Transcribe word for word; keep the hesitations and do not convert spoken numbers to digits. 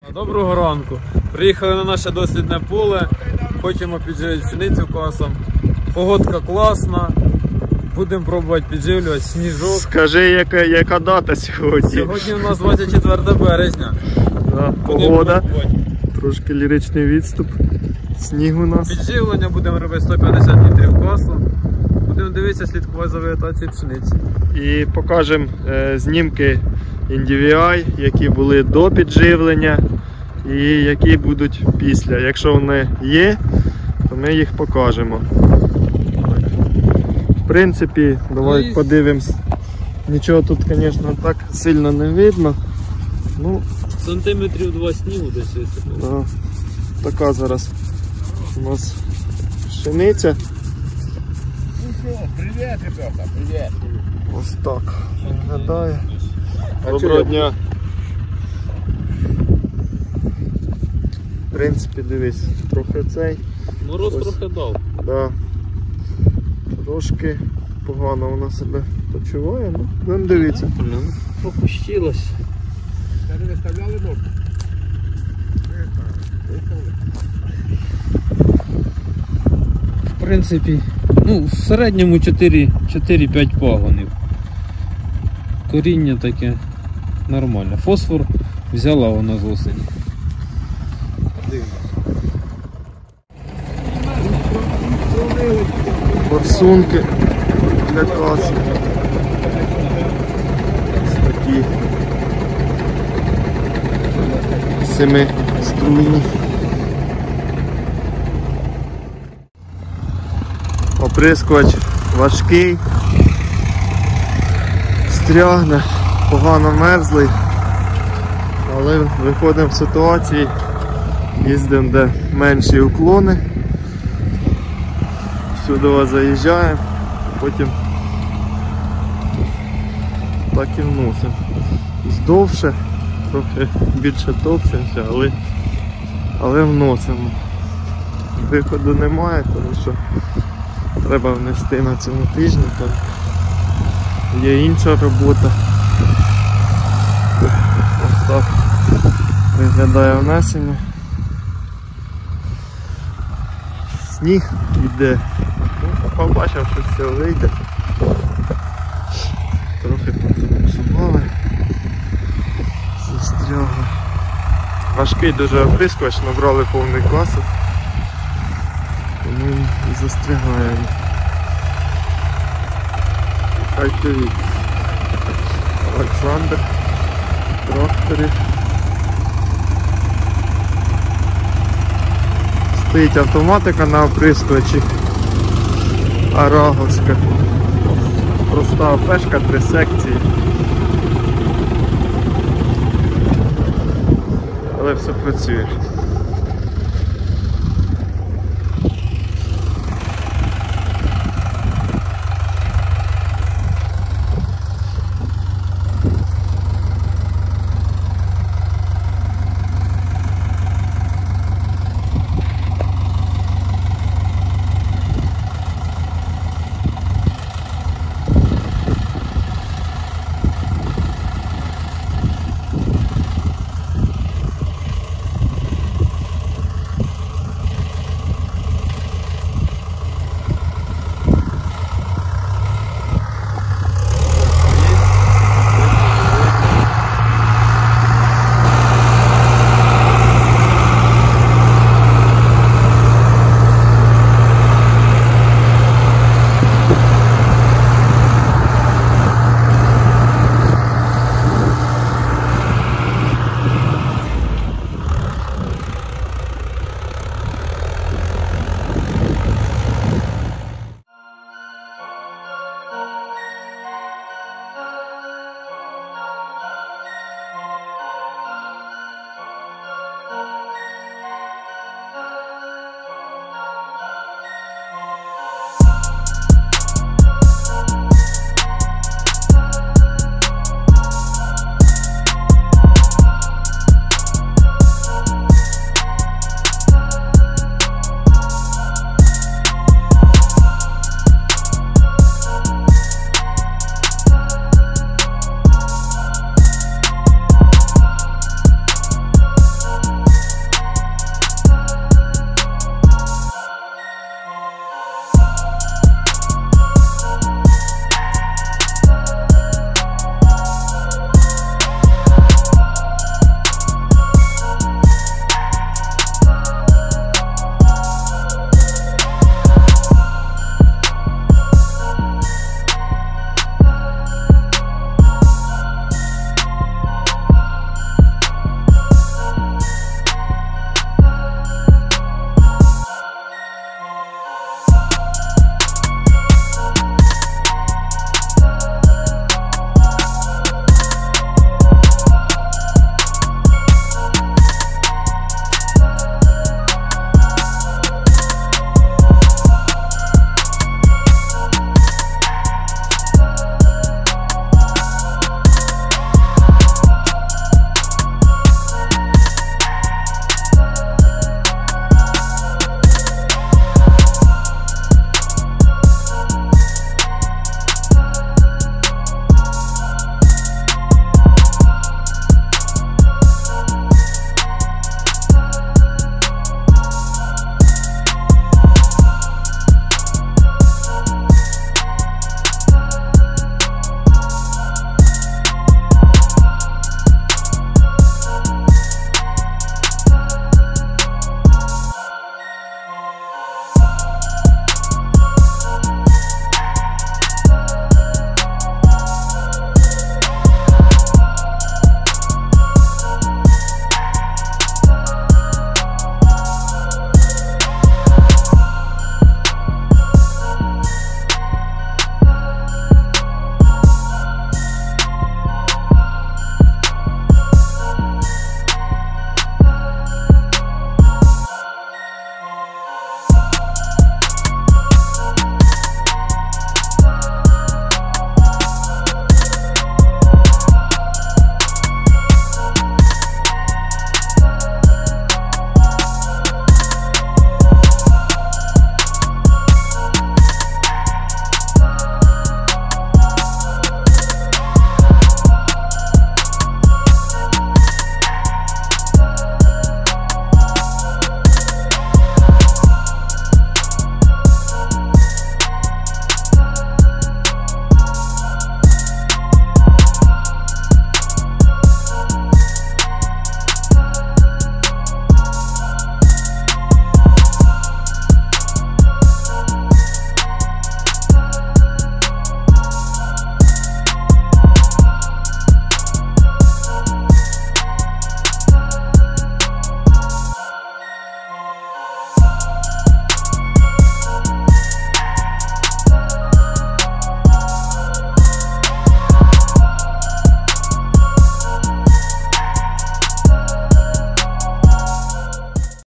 Доброго ранку. Приїхали на наше дослідне поле. Хочемо підживити пшеницю косом. Погодка класна. Будемо пробувати підживлювати сніжок. Скажи, яка, яка дата сьогодні? Сьогодні у нас двадцять четверте березня. Да, погода. Трошки ліричний відступ. Сніг у нас. Підживлення будемо робити сто п'ятдесят літрів косу. Будемо дивитися, слідкувати за вегетацією пшениці. І покажемо е, знімки ін ді ві ай, які були до підживлення і які будуть після. Якщо вони є, то ми їх покажемо. В принципі, давай ну, подивимось. Нічого тут, звісно, так сильно не видно. Ну, сантиметрів два снігу десь. Да, така зараз у нас пшениця. Привіт, ребята, привіт. Ось так виглядає. Доброго дня. В принципі, дивись, трохи цей. Мороз ось, трохи дав. Да. Трошки погано вона себе почуває, ну, будемо дивитися. Попущилось. Це не виставляли ножку? В принципі, ну, в середньому чотири-п'ять пагонів. Коріння таке нормальне. Фосфор взяла вона з осені. Форсунки для каси. Ось такі семиструйні. Оприскувач важкий, стрягне, погано мерзлий, але виходимо в ситуації, їздимо де менші уклони, сюди заїжджаємо, потім так і вносимо. Здовше, трохи більше топчемося, але, але вносимо. Виходу немає, тому що треба внести на цьому тижні, там є інша робота. Ось так виглядає внесення. Сніг йде. Ну, побачимо, що з цього вийде. Трохи позапсували. Застрягли. Важкий дуже оприскувач, набрали повний класик. Тому і застрягає. Хай тобі. Олександр. Тракторі. Стоїть автоматика на оприскувачі. Араговська. Проста пешка, три секції. Але все працює.